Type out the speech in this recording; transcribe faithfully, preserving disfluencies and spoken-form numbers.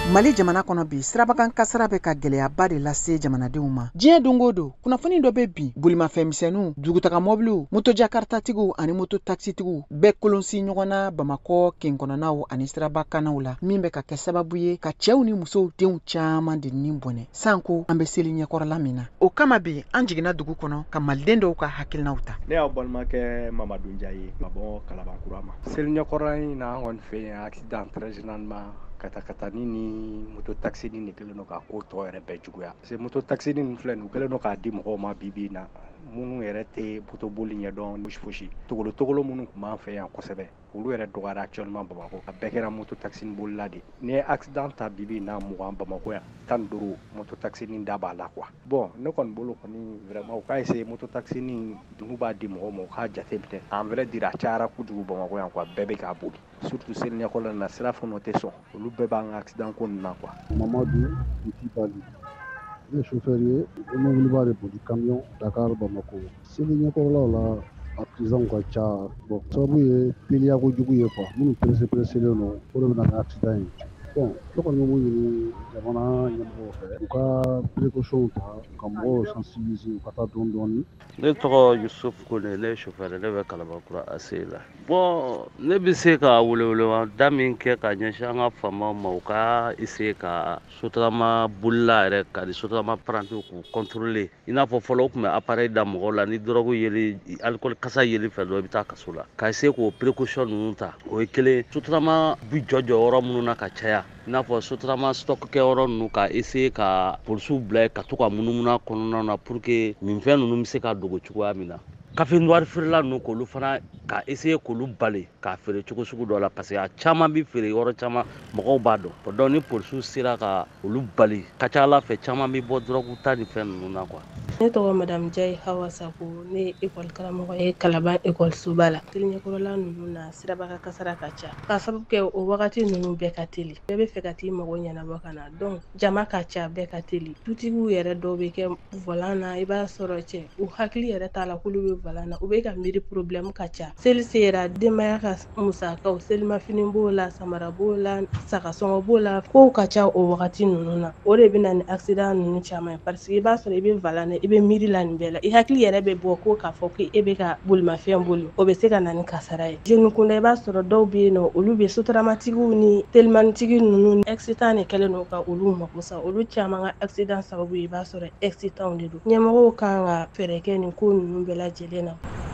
Mali jamana kɔnɔ bi sirabakan kasara bɛ ka gɛlɛyaba de lase jamanadenw ma. Diɲɛ don o don kunnafoni dɔ bɛ bi bolimafɛnmisɛnninw, dugutaga mɔbiliw, moto jakartatigiw ani moto taxitigiw bɛɛ kolonsi ɲɔgɔn na Bamakɔ kenkɔnɔnaw ani sirabakanaw la min bɛ ka kɛ sababu ye ka cɛw ni musow denw caman de nin bɔnɛ. Sanko an bɛ seli ɲɛkɔrɔla min na. O kama bi an jiginna dugu kɔnɔ ka maliden dɔw ka hakilinaw ta. Ne y'aw balimakɛ Mamadu Njaye ka bɔ Kalabankura ma. Seli ɲɛkɔrɔla in na an kɔni fɛ yen accident très généralement kata katani ni moto taxi ni kelen no ka ko tɔ yɛrɛ bɛɛ juguya. C'est moto taxi ni filɛ nin kelen no k'a di mɔgɔw ma bibi na minnu yɛrɛ tɛ moto boli ɲɛdɔn fosi fosi. Togolo togolo minnu kun b'an fɛ yan kosɛbɛ olu yɛrɛ dɔgɔyara actuellement Bamakɔ. A bɛɛ kɛra moto taxi bolila de. Ni ye accident ta bibi na mugan Bamakɔ yan tan ni duuru moto taxi ni da b'a la quoi. Bon ne kɔni bolo kɔni vraiment u ka essayer moto taxi ni n'u b'a di mɔgɔw ma u k'a jate minɛ. En vrai dire a cayara kojugu Bamakɔ yan quoi bɛɛ bɛ k'a boli. Surtout seli ɲɛkɔrɔla na sira fɛn o tɛ sɔn olu bɛɛ b'an ka accident ko nin na quoi. Mamadou Iti Bali. Ne chauffeur ye mobili b'a de boli camion Dakar Bamako. Seli ɲɛkɔrɔlaw la accident ka ca. Bon sababu ye teliya kojugu ye quoi. Minnu pressé presselen no o de bɛ na ni accident ye. Bon ne kɔni bɛ mun ɲini jamana ɲɛmɔgɔw fɛ u ka précaution ta ka mɔgɔw sensibiliser u ka taa dɔɔni dɔɔni. Ne tɔgɔ Yusuf Kone, ne ye chauffeur ne bɛ Kalabankura A C la. Bon ne bɛ se ka weleweleda min kɛ ka ɲɛsin an ka faamaw ma u ka essayer ka sotarama bolila yɛrɛ ka di sotarama apprenti k'u contrôler i n'a fɔ fɔlɔ u tun bɛ appareil da mɔgɔw la ni drogue yeli alcool kasa yeli fɛ dɔrɔn i bɛ taa kaso la. Ka essayer k'o précaution ninnu ta o ye kelen. Sotarama bi jɔ jɔ yɔrɔ minnu na ka caya i n'a fɔ sotarama stock kɛ yɔrɔ ninnu ka essayer ka polisiw bila yen ka to ka munumunu a kɔnɔna na pour que minfɛn ninnu bɛ se ka dogo cogoya min na. Café noir feerela ninnu k'olu fana ka essayer k'olu bali k'a feere cogo sugu dɔ la parce que a caman bɛ feere yɔrɔ caman mɔgɔw b'a dɔn. Donc ni polisiw sera ka olu bali ka ca Ala fɛ caman bɛ bɔ drogue ta ni fɛn ninnu na quoi. Ne tɔgɔ Madame Jaye Hawa Sako, ne ye école karamɔgɔ ye Kalaban école suba la. Seli ɲɛkɔrɔla ninnu na sirabakan kasara ka ca. Ka sababu kɛ o wagati ninnu bɛɛ ka teli. Bɛɛ bɛ fɛ ka t'i mago ɲɛnabɔ ka na. Donc jama ka ca bɛɛ ka teli. Dutigiw yɛrɛ dɔw bɛ kɛ volant na i b'a sɔrɔ cɛ u hakili yɛrɛ t'a la k'olu bɛ volant na u bɛ ka miiri problème ka ca. Seli sera denbaya ka musakaw selimafini b'o la samara b'o la sagasɔngɔ b'o la kow ka ca o wagati ninnu na. O de bɛ na ni accident ninnu caman ye parce que i b'a sɔrɔ i bɛ volant na i bɛ miiri la nin bɛɛ la i hakili yɛrɛ bɛ bɔ ko k'a fɔ ko e bɛ ka bolimafɛn boli o bɛ se ka na ni kasara ye. Jeune kunda i b'a sɔrɔ dɔw bɛ yen nɔ olu bɛ sotaramatigiw ni telimanitigi ninnu accident de kɛlen don ka olu mako sa olu caman ka accident sababu i b'a sɔrɔ accident de don. Ɲɛmɔgɔw kan ka fɛɛrɛ kɛ nin ko ninnu bɛɛ lajɛlen na.